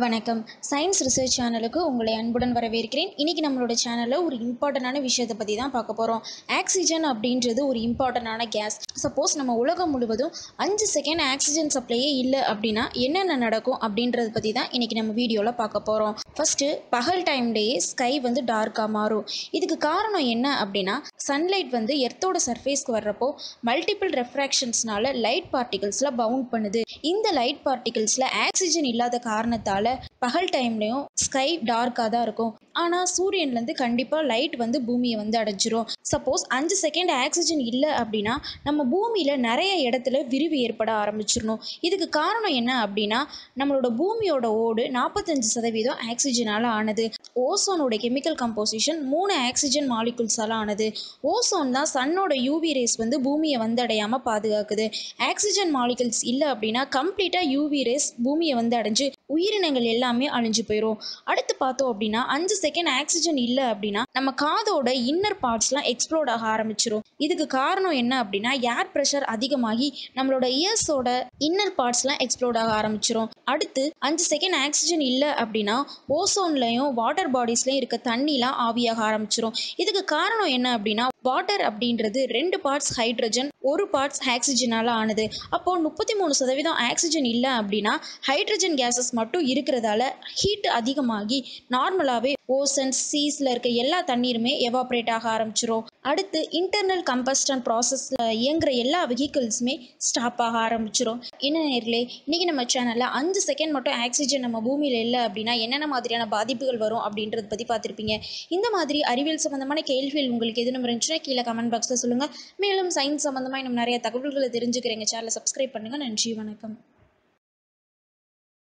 வணக்கம். Science research சேனலுக்கு உங்களை அன்புடன் வரவேற்கிறேன். இன்றைக்கி நம்மளோட சேனலில் ஒரு இம்பார்ட்டண்டான விஷயத்தை பற்றி தான் பார்க்க போகிறோம். ஆக்சிஜன் அப்படின்றது ஒரு இம்பார்ட்டண்டான கேஸ். சப்போஸ் நம்ம உலகம் முழுவதும் 5 செகண்ட் ஆக்சிஜன் சப்ளையே இல்லை அப்படின்னா என்னென்ன நடக்கும் அப்படின்றத பற்றி தான் இன்றைக்கி நம்ம வீடியோவில் பார்க்க போகிறோம். ஃபஸ்ட்டு, பகல் டைம்லேயே ஸ்கை வந்து டார்க்காக மாறும். இதுக்கு காரணம் என்ன அப்படின்னா, சன்லைட் வந்து எர்த்தோட சர்ஃபேஸ்க்கு வர்றப்போ மல்டிபிள் ரெஃப்ராக்ஷன்ஸ்னால லைட் பார்ட்டிகல்ஸில் பவுண்ட் பண்ணுது. இந்த லைட் பார்ட்டிகல்ஸில் ஆக்சிஜன் இல்லாத காரணத்தால் பகல் டைம்லையும் ஸ்கை டார்க்காக தான் இருக்கும். ஆனால் சூரியன்லேருந்து கண்டிப்பாக லைட் வந்து பூமியை வந்து அடைஞ்சிரும். சப்போஸ் 5 செகண்ட் ஆக்சிஜன் இல்லை அப்படின்னா நம்ம பூமியில் நிறைய இடத்துல விரிவு ஏற்பட ஆரம்பிச்சிடணும். இதுக்கு காரணம் என்ன அப்படின்னா, நம்மளோட பூமியோட ஓடு 45% ஆக்சிஜனால் ஆனது. ஓசோனோட கெமிக்கல் கம்போசிஷன் 3 ஆக்சிஜன் மாலிகுல்ஸால் ஆனது. ஓசோன் தான் சன்னோட யூவி ரேஸ் வந்து பூமியை வந்தடையாமல் பாதுகாக்குது. ஆக்சிஜன் மாலிகுல்ஸ் இல்லை அப்படின்னா கம்ப்ளீட்டாக யூவி ரேஸ் பூமியை வந்து அடைஞ்சு உயிரினங்கள் எல்லாமே அழிஞ்சு போயிடும். அடுத்து பார்த்தோம் அப்படின்னா 5 செகண்ட் ஆக்சிஜன் இல்லை அப்படின்னா நம்ம காதோட இன்னர் பார்ட்ஸ்லாம் எக்ஸ்ப்ளோட் ஆக ஆரம்பிச்சிடும். இதுக்கு காரணம் என்ன அப்படின்னா, ஏர் ப்ரெஷர் அதிகமாகி நம்மளோட இயர்ஸோட இன்னர் பார்ட்ஸ்லாம் எக்ஸ்ப்ளோட் ஆக ஆரம்பிச்சிடும். அடுத்து 5 செகண்ட் ஆக்சிஜன் இல்லை அப்படின்னா ஓசோன்லையும் வாட்டர் பாடிஸ்லையும் இருக்க தண்ணிலாம் ஆவியாக ஆரம்பிச்சிடும். இதுக்கு காரணம் என்ன அப்படின்னா, வாட்டர் அப்படின்றது 2 பார்ட்ஸ் ஹைட்ரஜன் 1 பார்ட்ஸ் ஆக்சிஜனால் ஆனது. அப்போது 33% ஆக்சிஜன் இல்லை அப்படின்னா ஹைட்ரஜன் கேஸஸ் மட்டும் இருக்கிறதால ஹீட் அதிகமாகி நார்மலாகவே ஓசன்ஸ் சீஸில் இருக்க எல்லா தண்ணீருமே எவாப்ரேட் ஆக ஆரம்பிச்சிரும். அடுத்து இன்டர்னல் கம்பஸ்டன் ப்ராசஸில் இயங்குகிற எல்லா வெஹிக்கிள்ஸுமே ஸ்டாப் ஆக ஆரம்பிச்சிடும். என்ன நேர்களே, இன்றைக்கி நம்ம சேனலில் 5 செகண்ட் மட்டும் ஆக்சிஜன் நம்ம பூமியில் இல்லை அப்படின்னா என்னென்ன மாதிரியான பாதிப்புகள் வரும் அப்படின்றத பற்றி பார்த்துருப்பீங்க. இந்த மாதிரி அறிவியல் சம்மந்தமான கேள்விகள் உங்களுக்கு எதுவும் இருந்துச்சுன்னா கீழே கமெண்ட் பாக்ஸில் சொல்லுங்கள். மேலும் சயின்ஸ் சம்மந்தமாக இன்னும் நிறைய தகவல்களை தெரிஞ்சுக்கிறேங்க. சேனலை சப்ஸ்கிரைப் பண்ணுங்கள். நன்றி, வணக்கம்.